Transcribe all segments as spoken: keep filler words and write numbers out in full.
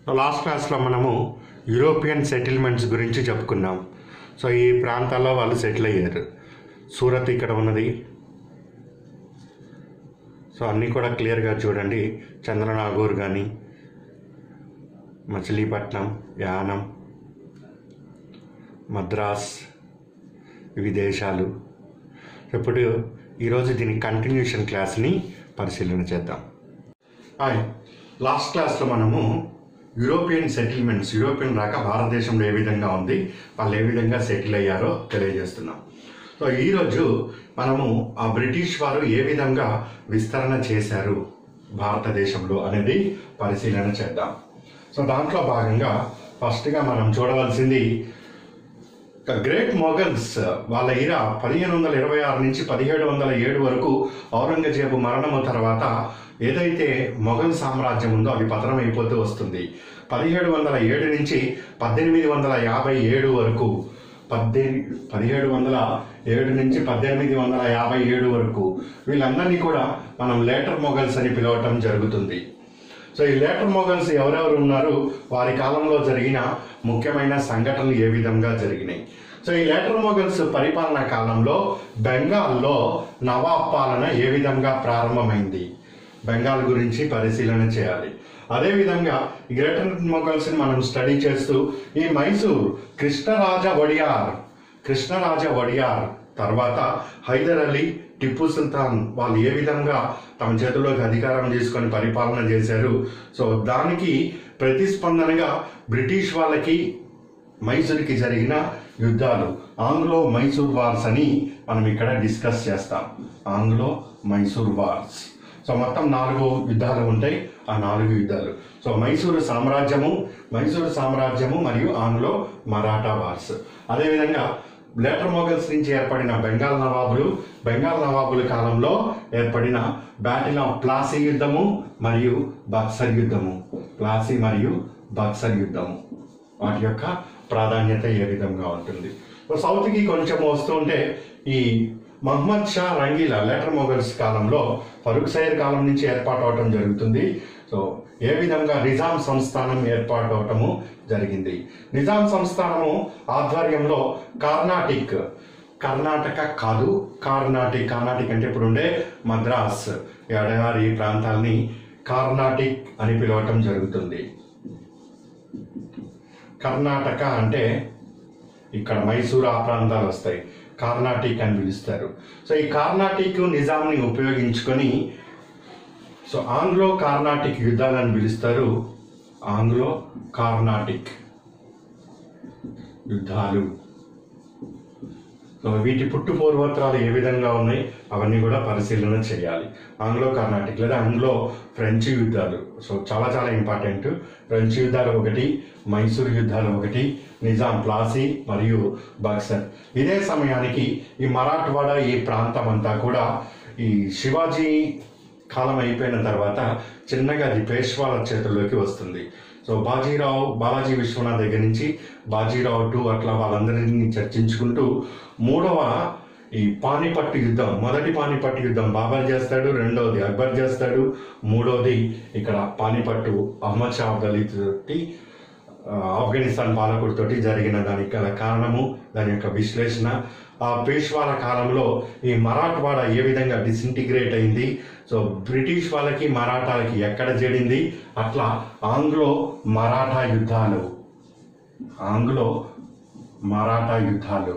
Last క్లాస్లో మనము European settlements గురించి చెప్పుకున్నాం. సో ఈ ప్రాంతాల్లో వాళ్ళు సెటిల్ అయ్యారు. సూరత్ ఇక్కడ ఉన్నది. సో అన్నీ కూడా క్లియర్గా చూడండి. చంద్రనాగూర్ కానీ, మచిలీపట్నం, యానం, మద్రాస్, ఇవి దేశాలు. ఇప్పుడు ఈరోజు దీని కంటిన్యూషన్ క్లాస్ని పరిశీలన చేద్దాం. హాయ్, లాస్ట్ క్లాస్లో మనము యూరోపియన్ సెటిల్మెంట్స్, యూరోపియన్ రాక భారతదేశంలో ఏ విధంగా ఉంది, వాళ్ళు ఏ విధంగా సెటిల్ అయ్యారో తెలియజేస్తున్నాం. సో ఈరోజు మనము ఆ బ్రిటిష్ వారు ఏ విధంగా విస్తరణ చేశారు భారతదేశంలో అనేది పరిశీలన చేద్దాం. సో దాంట్లో భాగంగా ఫస్ట్గా మనం చూడవలసింది గ్రేట్ మొఘల్స్ వాళ్ళ ఇర పదిహేను వందల ఇరవై ఆరు నుంచి పదిహేడు వందల ఏడు వరకు ఔరంగజేబు మరణము తర్వాత ఏదైతే మొఘల్ సామ్రాజ్యం ఉందో అది పతనం అయిపోతూ వస్తుంది. పదిహేడు వందల ఏడు నుంచి పద్దెనిమిది వందల యాభై ఏడు వరకు పద్దెనిమిది పదిహేడు వందల ఏడు నుంచి పద్దెనిమిది వందల యాభై ఏడు వరకు వీళ్ళందరినీ కూడా మనం లేటర్ మొఘల్స్ అని పిలవటం జరుగుతుంది. సో ఈ లేటర్ మొఘల్స్ ఎవరెవరు ఉన్నారు, వారి కాలంలో జరిగిన ముఖ్యమైన సంఘటనలు ఏ విధంగా జరిగినాయి. సో ఈ లేటర్ మొఘల్స్ పరిపాలనా కాలంలో బెంగాల్లో నవాబ్ పాలన ఏ విధంగా ప్రారంభమైంది, బెంగాల్ గురించి పరిశీలన చేయాలి. అదేవిధంగా ఈ గ్రేటర్ మొఘల్స్ని మనం స్టడీ చేస్తూ ఈ మైసూర్ కృష్ణరాజ వడియార్ కృష్ణరాజ వడియార్ తర్వాత హైదర్ అలీ, టిప్పు సుల్తాన్ వాళ్ళు ఏ విధంగా తమ చేతుల్లోకి అధికారం తీసుకొని పరిపాలన చేశారు. సో దానికి ప్రతిస్పందనగా బ్రిటిష్ వాళ్ళకి మైసూర్కి జరిగిన యుద్ధాలు, ఆంగ్లో మైసూర్ వార్స్ అని మనం ఇక్కడ డిస్కస్ చేస్తాం. Anglo Mysore wars. సో మొత్తం నాలుగు యుద్ధాలు ఉంటాయి. ఆ నాలుగు యుద్ధాలు సో మైసూరు సామ్రాజ్యము మైసూరు సామ్రాజ్యము మరియు ఆంగ్లో మరాఠా వార్స్. అదేవిధంగా లేటర్ మొఘల్స్ నుంచి ఏర్పడిన బెంగాల్ నవాబులు బెంగాల్ నవాబుల కాలంలో ఏర్పడిన బ్యాటిల్ ఆఫ్ ప్లాసీ యుద్ధము మరియు బక్సర్ యుద్ధము ప్లాసీ మరియు బక్సర్ యుద్ధము వాటి యొక్క ప్రాధాన్యత ఏ విధంగా ఉంటుంది. సౌత్కి కొంచెం వస్తుంటే ఈ మహమ్మద్ షా రంగీలా లేటర్ మొఘల్స్ కాలంలో ఫరూక్ సైర్ కాలం నుంచి ఏర్పాటు అవటం జరుగుతుంది. సో ఏ విధంగా నిజాం సంస్థానం ఏర్పాటు అవటము జరిగింది. నిజాం సంస్థానము ఆధ్వర్యంలో కర్ణాటిక్ కర్ణాటక కాదు కర్ణాటిక్ కర్ణాటిక్ అంటే ఇప్పుడు ఉండే మద్రాస్ ఎడయారి ప్రాంతాలని కర్ణాటిక్ అని పిలవటం జరుగుతుంది. కర్ణాటక అంటే ఇక్కడ మైసూర్ ఆ ప్రాంతాలు వస్తాయి, కర్ణాటిక్ అని పిలుస్తారు. సో ఈ కర్ణాటిక్ నిజాంని ఉపయోగించుకొని సో ఆంగ్లో కర్ణాటిక్ యుద్ధాలని పిలుస్తారు. ఆంగ్లో కర్ణాటిక్ యుద్ధాలు. సో వీటి పుట్టు పూర్వోత్తరాలు ఏ విధంగా ఉన్నాయి అవన్నీ కూడా పరిశీలన చేయాలి. ఆంగ్లో కర్ణాటిక్ లేదా ఆంగ్లో ఫ్రెంచ్ యుద్ధాలు సో చాలా చాలా ఇంపార్టెంట్. ఫ్రెంచ్ యుద్ధాలు ఒకటి, మైసూర్ యుద్ధాలు ఒకటి, నిజాం ప్లాసీ మరియు బక్సర్. ఇదే సమయానికి ఈ మరాఠవాడ ఈ ప్రాంతం అంతా కూడా ఈ శివాజీ కాలం అయిపోయిన తర్వాత చిన్నగా అది పేష్వాల చేతుల్లోకి వస్తుంది. సో బాజీరావు బాలాజీ విశ్వనాథ్ దగ్గర నుంచి బాజీరావు టు అట్లా వాళ్ళందరినీ చర్చించుకుంటూ మూడవ ఈ పానిపట్టు యుద్ధం, మొదటి పానిపట్టు యుద్ధం బాబర్ చేస్తాడు, రెండవది అక్బర్ చేస్తాడు, మూడవది ఇక్కడ పానిపట్టు అహ్మద్ షా అబ్దాలీ తోటి ఆఫ్ఘనిస్తాన్ పాలకుడితోటి జరిగిన దానికి గల కారణము, దాని యొక్క విశ్లేషణ, ఆ పేష్వాల కాలంలో ఈ మరాఠవాడ ఏ విధంగా డిసింటిగ్రేట్ అయింది, సో బ్రిటిష్ వాళ్ళకి మరాఠాలకి ఎక్కడ చేరింది, అట్లా ఆంగ్లో మరాఠా యుద్ధాలు ఆంగ్లో మరాఠా యుద్ధాలు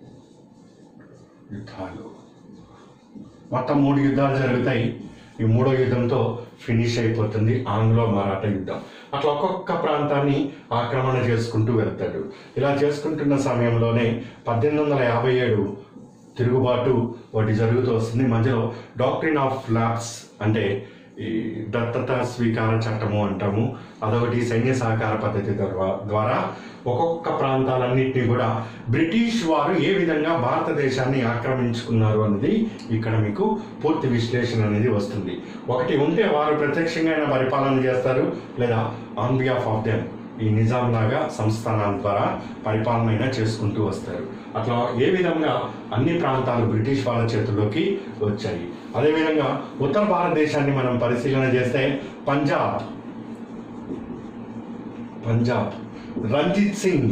యుద్ధాలు మొత్తం మూడు యుద్ధాలు జరుగుతాయి. ఈ మూడో యుద్ధంతో ఫినిష్ అయిపోతుంది ఆంగ్లో మరాఠా యుద్ధం. అట్లా ఒక్కొక్క ప్రాంతాన్ని ఆక్రమణ చేసుకుంటూ వెళ్తాడు. ఇలా చేసుకుంటున్న సమయంలోనే పద్దెనిమిది వందల యాభై ఏడు తిరుగుబాటు ఒకటి జరుగుతూ వస్తుంది. మధ్యలో డాక్ట్రిన్ ఆఫ్ ల్యాప్స్ అంటే ఈ దత్తత స్వీకార చట్టము అంటాము, అదొకటి. సైన్య సహకార పద్ధతి ద్వారా ఒక్కొక్క ప్రాంతాలన్నింటినీ కూడా బ్రిటిష్ వారు ఏ విధంగా భారతదేశాన్ని ఆక్రమించుకున్నారు అనేది ఇక్కడ మీకు పూర్తి విశ్లేషణ అనేది వస్తుంది. ఒకటి ఉంటే వారు ప్రత్యక్షంగా పరిపాలన చేస్తారు, లేదా ఆన్ బిహాఫ్ ఆఫ్ దెమ్ ఈ నిజాం లాగా సంస్థానాల ద్వారా పరిపాలన చేసుకుంటూ వస్తారు. అట్లా ఏ విధంగా అన్ని ప్రాంతాలు బ్రిటిష్ వాళ్ళ చేతుల్లోకి వచ్చాయి. అదేవిధంగా ఉత్తర భారతదేశాన్ని మనం పరిశీలన చేస్తే పంజాబ్ పంజాబ్ రంజిత్ సింగ్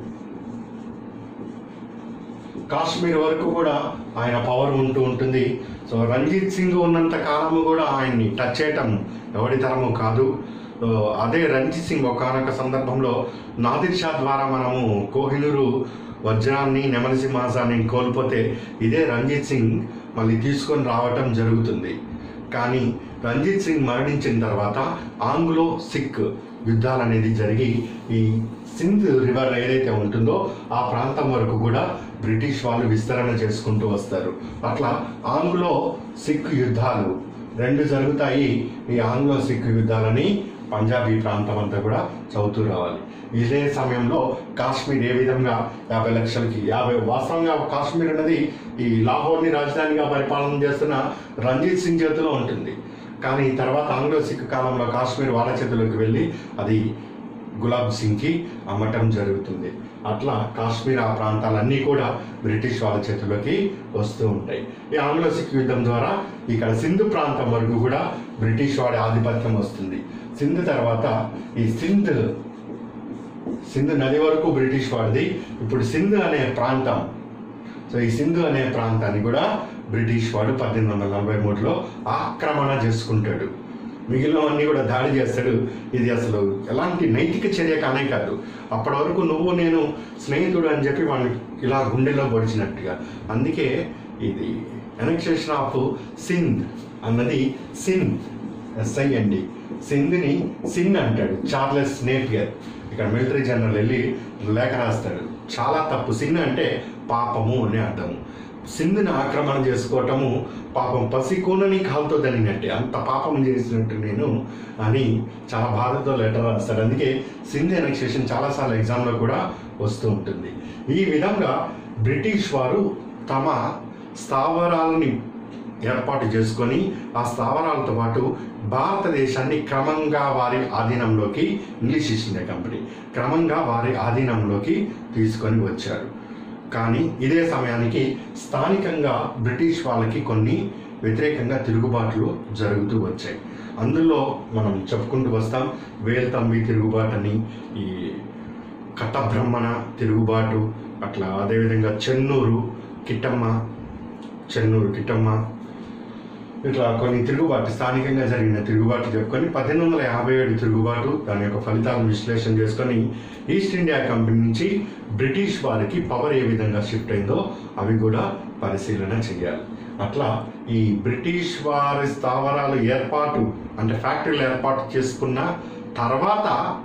కాశ్మీర్ వరకు కూడా ఆయన పవర్ ఉంటూ ఉంటుంది. సో రంజిత్ సింగ్ ఉన్నంత కాలము కూడా ఆయన్ని టచ్ చేయటం ఎవరి తరము కాదు. అదే రంజిత్ సింగ్ ఒకానొక సందర్భంలో నాదిర్ షా ద్వారా మనము కోహినూరు వజ్రాన్ని నెమలి సింహాసాన్ని కోల్పోతే ఇదే రంజిత్ సింగ్ మళ్ళీ తీసుకొని రావటం జరుగుతుంది. కానీ రంజిత్ సింగ్ మరణించిన తర్వాత ఆంగ్లో సిక్ యుద్ధాలు అనేది జరిగి ఈ సింధ్ రివర్ ఏదైతే ఉంటుందో ఆ ప్రాంతం వరకు కూడా బ్రిటిష్ వాళ్ళు విస్తరణ చేసుకుంటూ వస్తారు. అట్లా ఆంగ్లో సిక్ యుద్ధాలు రెండు జరుగుతాయి. ఈ ఆంగ్లో సిక్ యుద్ధాలని పంజాబీ ప్రాంతం అంతా కూడా చదువుతూ రావాలి. ఇదే సమయంలో కాశ్మీర్ ఏ విధంగా యాభై లక్షలకి యాభై వాస్తవంగా కాశ్మీర్ అనేది ఈ లాహోర్ని రాజధానిగా పరిపాలన చేస్తున్న రంజిత్ సింగ్ చేతిలో ఉంటుంది. కానీ తర్వాత ఆంగ్లో సిక్ కాలంలో కాశ్మీర్ వాళ్ళ చేతిలోకి వెళ్ళి అది గులాబ్ సింగ్కి అమ్మటం జరుగుతుంది. అట్లా కాశ్మీర్ ఆ ప్రాంతాలన్నీ కూడా బ్రిటిష్ వాళ్ళ చేతిలోకి వస్తూ ఉంటాయి. ఈ ఆంగ్లో సిక్ యుద్ధం ద్వారా ఇక్కడ సింధు ప్రాంతం వరకు కూడా బ్రిటిష్ వాడి ఆధిపత్యం వస్తుంది. సింధ్ తర్వాత ఈ సింధ్ సింధు నది వరకు బ్రిటిష్ వాడిది. ఇప్పుడు సింధు అనే ప్రాంతం, సో ఈ సింధు అనే ప్రాంతాన్ని కూడా బ్రిటిష్ వాడు పద్దెనిమిది వందల నలభై మూడులో ఆక్రమణ చేసుకుంటాడు. మిగిలినవన్నీ కూడా దాడి చేస్తాడు. ఇది అసలు ఎలాంటి నైతిక చర్య కానే కాదు. అప్పటి వరకు నువ్వు నేను స్నేహితుడు అని చెప్పి వాళ్ళని ఇలా గుండెల్లో పొడిచినట్టుగా. అందుకే ఇది ఎనెక్సేషన్ ఆఫ్ సింధ్ అన్నది సింధ్ ఎస్ఐ అండి. సింధ్ని సిన్ అంటాడు చార్లెస్ నేపియర్. ఇక్కడ మిలిటరీ జనరల్ వెళ్ళి లేఖ రాస్తాడు. చాలా తప్పు. సిన్ అంటే పాపము అనే అర్థము. సింధుని ఆక్రమణ చేసుకోవటము పాపం పసికూనని కాలుతో దనినట్టే, అంత పాపం చేసినట్టు నేను అని చాలా బాధతో లెటర్ రాస్తాడు. అందుకే సింధ్ ఎనెక్సేషన్ చాలాసార్లు ఎగ్జామ్లో కూడా వస్తూ ఉంటుంది. ఈ విధంగా బ్రిటిష్ వారు తమ స్థావరాలని ఏర్పాటు చేసుకొని ఆ స్థావరాలతో పాటు భారతదేశాన్ని క్రమంగా వారి ఆధీనంలోకి ఇంగ్లీష్ ఈస్ట్ ఇండియా కంపెనీ క్రమంగా వారి ఆధీనంలోకి తీసుకొని వచ్చారు. కానీ ఇదే సమయానికి స్థానికంగా బ్రిటిష్ వాళ్ళకి కొన్ని వ్యతిరేకంగా తిరుగుబాట్లు జరుగుతూ వచ్చాయి. అందులో మనం చెప్పుకుంటూ వస్తాం. వేల్తంబి తిరుగుబాటు అని, ఈ కటబ్రహ్మణ తిరుగుబాటు, అట్లా అదేవిధంగా చెన్నూరు కిట్టమ్మ చెన్నూరు కిట్టమ్మ ఇట్లా కొన్ని తిరుగుబాటు స్థానికంగా జరిగిన తిరుగుబాటు చెప్పుకొని పద్దెనిమిది వందల యాభై ఏడు తిరుగుబాటు దాని యొక్క ఫలితాలను విశ్లేషణ చేసుకొని ఈస్ట్ ఇండియా కంపెనీ నుంచి బ్రిటిష్ వారికి పవర్ ఏ విధంగా షిఫ్ట్ అయిందో అవి కూడా పరిశీలన చేయాలి. అట్లా ఈ బ్రిటిష్ వారి స్థావరాలు ఏర్పాటు అంటే ఫ్యాక్టరీలు ఏర్పాటు చేసుకున్న తర్వాత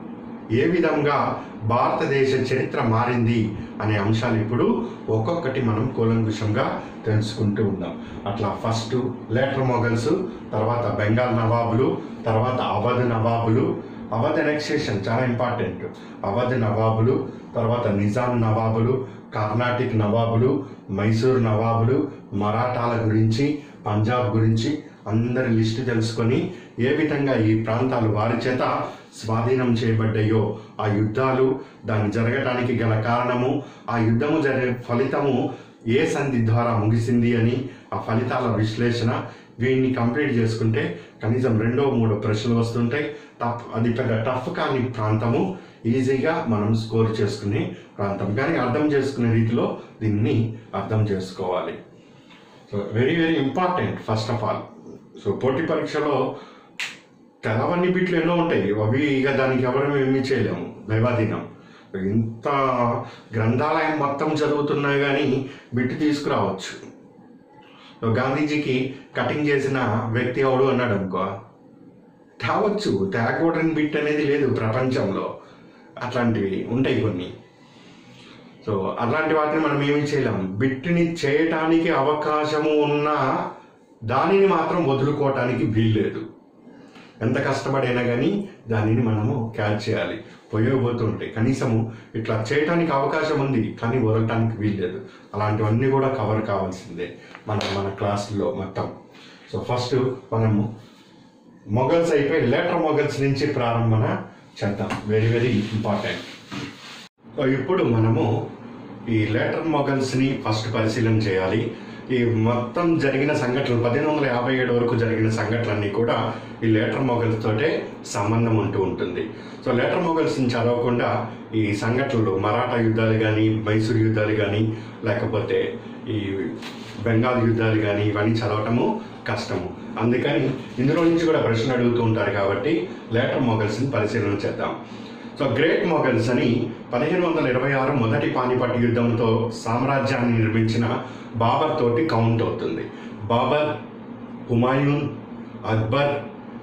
ఏ విధంగా భారతదేశ చరిత్ర మారింది అనే అంశాలు ఇప్పుడు ఒక్కొక్కటి మనం కూలంకుషంగా తెలుసుకుంటూ ఉన్నాం. అట్లా ఫస్ట్ లేటర్ మొఘల్స్, తర్వాత బెంగాల్ నవాబులు, తర్వాత అవధ్ నవాబులు. అవధ్ ఎనెక్సేషన్ చాలా ఇంపార్టెంట్. అవధ్ నవాబులు, తర్వాత నిజాం నవాబులు, కర్ణాటిక్ నవాబులు, మైసూర్ నవాబులు, మరాఠాల గురించి, పంజాబ్ గురించి అందరి లిస్టు తెలుసుకొని ఏ విధంగా ఈ ప్రాంతాలు వారి చేత స్వాధీనం చేయబడ్డాయో, ఆ యుద్ధాలు, దాన్ని జరగటానికి గల కారణము, ఆ యుద్ధము జరిగే ఫలితము ఏ సంధి ద్వారా ముగిసింది అని ఆ ఫలితాల విశ్లేషణ, వీటిని కంప్లీట్ చేసుకుంటే కనీసం రెండో మూడో ప్రశ్నలు వస్తుంటాయి. టఫ్ అది పెద్ద టఫ్ కాని ప్రాంతము, ఈజీగా మనం స్కోర్ చేసుకునే ప్రాంతం. కానీ అర్థం చేసుకునే రీతిలో దీన్ని అర్థం చేసుకోవాలి. So very very important first of all. So పోటీ పరీక్షలో తెలవని బిట్లు ఎన్నో ఉంటాయి. అవి ఇక దానికి ఎవరు ఏమీ చేయలేము, దైవాధీనం. ఇంత గ్రంథాలయం మొత్తం చదువుతున్నా కానీ బిట్టు తీసుకురావచ్చు. గాంధీజీకి కటింగ్ చేసిన వ్యక్తి ఎవడు అన్నాడు అనుకో, తేవచ్చు. తేకూడని బిట్ అనేది లేదు ప్రపంచంలో. అట్లాంటివి ఉంటాయి కొన్ని. సో అలాంటి వాటిని మనం ఏమీ చేయలేము. బిట్ని చేయటానికి అవకాశము ఉన్న దానిని మాత్రం వదులుకోవటానికి వీల్లేదు. ఎంత కష్టపడైనా కానీ దానిని మనము క్యాచ్ చేయాలి. పోయబోతుంటాయి. కనీసము ఇట్లా చేయటానికి అవకాశం ఉంది కానీ వదలటానికి వీల్లేదు. అలాంటివన్నీ కూడా కవర్ కావాల్సిందే మన మన క్లాసుల్లో మొత్తం. సో ఫస్ట్ మనము మొఘల్స్ అయిపోయి లేటర్ మొఘల్స్ నుంచి ప్రారంభన చేద్దాం. Very very important. సో ఇప్పుడు మనము ఈ లేటర్ మొఘల్స్ని ఫస్ట్ పరిశీలన చేయాలి. ఈ మొత్తం జరిగిన సంఘటనలు పద్దెనిమిది వందల యాభై ఏడు వరకు జరిగిన సంఘటనలన్నీ కూడా ఈ లేటర్ మొఘల్స్ తోటే సంబంధం ఉంటూ ఉంటుంది. సో లేటర్ మొఘల్స్ని చదవకుండా ఈ సంఘటనలు మరాఠా యుద్ధాలు కానీ, మైసూర్ యుద్ధాలు కానీ, లేకపోతే ఈ బెంగాల్ యుద్ధాలు కానీ ఇవన్నీ చదవటము కష్టము. అందుకని ఇందులో నుంచి కూడా ప్రశ్నలు అడుగుతూ ఉంటారు కాబట్టి లేటర్ మొఘల్స్ని పరిశీలన చేద్దాం. సో గ్రేట్ మొఘల్స్ అని పదిహేను వందల ఇరవై ఆరు మొదటి పానిపట్ యుద్ధంతో సామ్రాజ్యాన్ని నిర్మించిన బాబర్ తోటి కౌంట్ అవుతుంది. బాబర్, హుమాయూన్, అక్బర్,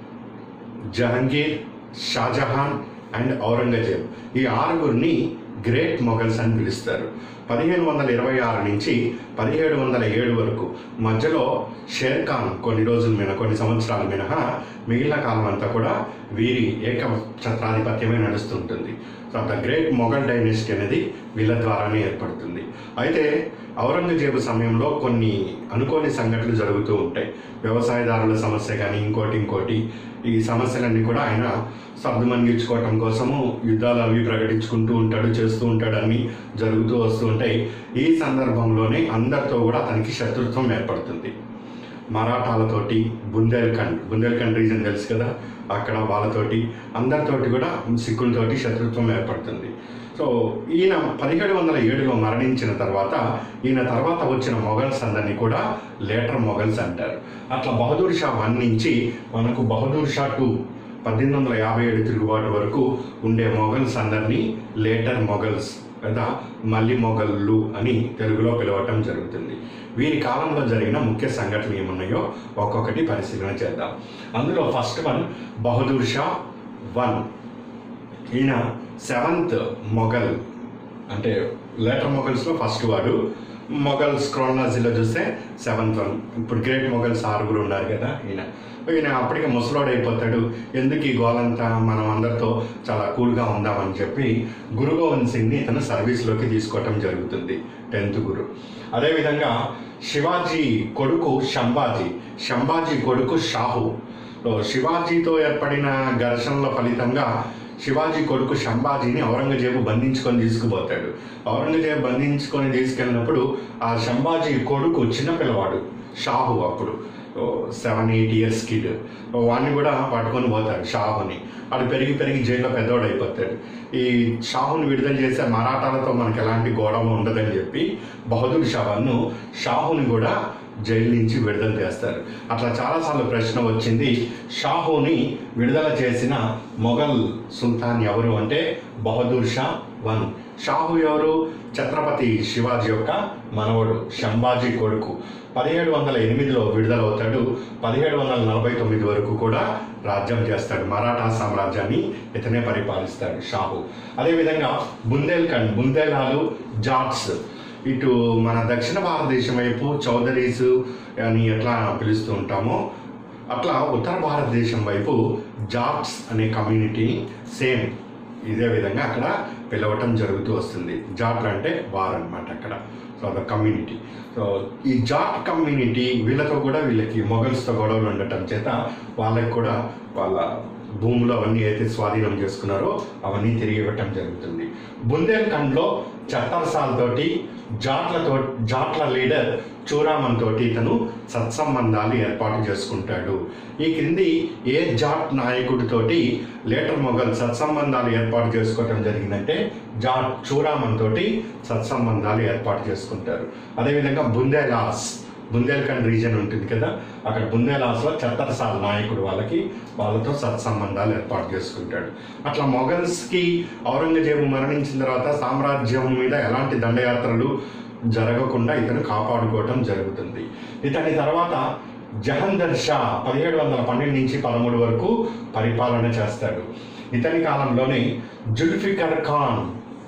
జహంగీర్, షాజహాన్ అండ్ ఔరంగజేబ్ ఈ ఆరుగురిని గ్రేట్ మొఘల్స్ అని పిలుస్తారు. పదిహేను వందల ఇరవై ఆరు నుంచి పదిహేడు వందల ఏడు వరకు మధ్యలో షేర్ ఖాన్ కొన్ని రోజుల మీద కొన్ని సంవత్సరాల మినహా మిగిలిన కాలం అంతా కూడా వీరి ఏక ఛత్రాధిపత్యమే నడుస్తుంటుంది. So the great Mughal dynasty అనేది వీళ్ళ ద్వారానే ఏర్పడుతుంది. అయితే ఔరంగజేబు సమయంలో కొన్ని అనుకోని సంఘటనలు జరుగుతూ ఉంటాయి. వ్యవసాయదారుల సమస్య కానీ ఇంకోటి ఇంకోటి ఈ సమస్యలన్నీ కూడా ఆయన సర్దుమణిగించుకోవటం కోసము యుద్ధాలు అవి ప్రకటించుకుంటూ ఉంటాడు, చేస్తూ ఉంటాడు, అన్నీ జరుగుతూ వస్తూ ఉంటాయి. ఈ సందర్భంలోనే అందరితో కూడా అతనికి శత్రుత్వం ఏర్పడుతుంది. మరాఠాలతోటి, బుందేల్ఖండ్ బుందేల్ఖండ్ రీజన్ తెలుసు కదా, అక్కడ వాళ్ళతోటి అందరితోటి కూడా సిక్కులతోటి శత్రుత్వం ఏర్పడుతుంది. సో ఈయన పదిహేడు వందల ఏడులో మరణించిన తర్వాత ఈయన తర్వాత వచ్చిన మొఘల్స్ అందరినీ కూడా లేటర్ మొఘల్స్ అంటారు. అట్లా బహదూర్ షా వన్ నుంచి మనకు బహదూర్ షా టూ పద్దెనిమిది వందల యాభై ఏడు తిరుగుబాటు వరకు ఉండే మొఘల్స్ అందరినీ లేటర్ మొఘల్స్ లేదా మల్లి మొఘళ్ళు అని తెలుగులో పిలవటం జరుగుతుంది. వీరి కాలంలో జరిగిన ముఖ్య సంఘటనలు ఏమున్నాయో ఒక్కొక్కటి పరిశీలన చేద్దాం. అందులో first one Bahadur Shah one. ఈయన సెవెంత్ మొఘల్, అంటే లేటర్ మొఘల్స్లో ఫస్ట్ వాడు. మొఘల్స్ క్రోనాలజీలో చూస్తే సెవెంత్ వన్. ఇప్పుడు గ్రేట్ మొఘల్స్ ఆరుగురు ఉన్నారు కదా, ఈయన ఈయన అప్పటికే ముసలోడు అయిపోతాడు. ఎందుకు ఈ గోలంతా, మనం అందరితో చాలా కూల్గా ఉందామని చెప్పి గురు గోవింద్ సింగ్ని తన సర్వీస్లోకి తీసుకోవటం జరుగుతుంది, టెన్త్ గురు. అదేవిధంగా శివాజీ కొడుకు శంభాజీ, శంభాజీ కొడుకు షాహు. శివాజీతో ఏర్పడిన ఘర్షణల ఫలితంగా శివాజీ కొడుకు శంభాజీని ఔరంగజేబు బంధించుకొని తీసుకుపోతాడు. ఔరంగజేబు బంధించుకొని తీసుకెళ్ళినప్పుడు ఆ శంభాజీ కొడుకు చిన్నపిల్లవాడు షాహు, అప్పుడు సెవెన్ ఎయిట్ ఇయర్స్ కిడ్, వాడిని కూడా పట్టుకొని పోతాడు షాహుని. వాడు పెరిగి పెరిగి జైల్లో పెద్దవాడు అయిపోతాడు. ఈ షాహుని విడుదల చేసే మరాఠాలతో మనకు ఎలాంటి గొడవ ఉండదని చెప్పి బహదూర్ షా వన్ షాహుని కూడా జైలు నుంచి విడుదల చేస్తారు. అట్లా చాలాసార్లు ప్రశ్న వచ్చింది, షాహుని విడుదల చేసిన మొఘల్ సుల్తాన్ ఎవరు అంటే బహదూర్ షా వన్. షాహు ఎవరు? ఛత్రపతి శివాజీ యొక్క మనవడు, శంభాజీ కొడుకు. పదిహేడు వందల ఎనిమిదిలో విడుదలవుతాడు. పదిహేడు వందల నలభై తొమ్మిది వరకు కూడా రాజ్యం చేస్తాడు. మరాఠా సామ్రాజ్యాన్ని ఇతనే పరిపాలిస్తాడు షాహు. అదేవిధంగా బుందేల్ఖండ్, బుందేలాలు, జాట్స్, ఇటు మన దక్షిణ భారతదేశం వైపు చౌదరీస్ అని ఎట్లా పిలుస్తూ ఉంటామో అట్లా ఉత్తర భారతదేశం వైపు జాట్స్ అనే కమ్యూనిటీని సేమ్ ఇదే విధంగా అక్కడ పిలవటం జరుగుతూ వస్తుంది. జాట్లు అంటే వార్ అనమాట అక్కడ. సో అదొక కమ్యూనిటీ. సో ఈ జాట్ కమ్యూనిటీ వీళ్ళతో కూడా వీళ్ళకి మొఘల్స్తో గొడవలు ఉండటం చేత వాళ్ళకి కూడా వాళ్ళ భూములు అవన్నీ అయితే స్వాధీనం చేసుకున్నారో అవన్నీ తిరిగి ఇవ్వటం జరుగుతుంది. బుందేల్ఖండ్లో చత్తర్సాల్ తోటి జాట్లతో జాట్ల లీడర్ చూరామన్ తోటి ఇతను సత్సంబంధాలు ఏర్పాటు చేసుకుంటాడు. ఈ క్రింది ఏ జాట్ నాయకుడితోటి లేటర్ మొఘల్ సత్సంబంధాలు ఏర్పాటు చేసుకోవటం జరిగిందంటే జాట్ చూరామన్ తోటి సత్సంబంధాలు ఏర్పాటు చేసుకుంటారు. అదేవిధంగా బుందేలాస్, బుందేల్ఖండ్ రీజన్ ఉంటుంది కదా, అక్కడ బుందేలాస్లో చత్తర్సాల్ నాయకుడు వాళ్ళకి వాళ్ళతో సత్సంబంధాలు ఏర్పాటు చేసుకుంటాడు. అట్లా మొఘల్స్కి ఔరంగజేబు మరణించిన తర్వాత సామ్రాజ్యం మీద ఎలాంటి దండయాత్రలు జరగకుండా ఇతను కాపాడుకోవటం జరుగుతుంది. ఇతని తర్వాత జహందర్ షా పదిహేడు వందల పన్నెండు నుంచి పదమూడు వరకు పరిపాలన చేస్తాడు. ఇతని కాలంలోనే జుల్ఫికర్ ఖాన్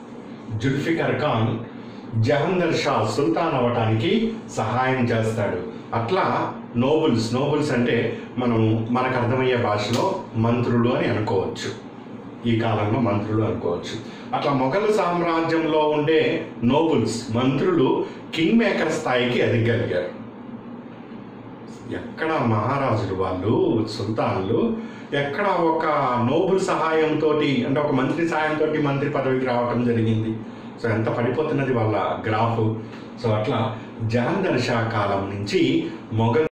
జుల్ఫికర్ ఖాన్ జహందర్ షా సుల్తాన్ అవ్వటానికి సహాయం చేస్తాడు. అట్లా నోబుల్స్ నోబుల్స్ అంటే మనం మనకు అర్థమయ్యే భాషలో మంత్రులు అని అనుకోవచ్చు. ఈ కాలంలో మంత్రులు అనుకోవచ్చు. అట్లా మొఘల్ సామ్రాజ్యంలో ఉండే నోబుల్స్, మంత్రులు కింగ్ మేకర్ స్థాయికి ఎదగలిగారు. ఎక్కడ మహారాజులు వాళ్ళు, సుల్తాన్లు ఎక్కడ ఒక నోబుల్ సహాయంతో అంటే ఒక మంత్రి సహాయంతో మంత్రి పదవికి రావటం జరిగింది. సో ఎంత పడిపోతున్నది వాళ్ళ గ్రాఫ్. సో అట్లా జలంధర్ షా కాలం నుంచి మొఘల్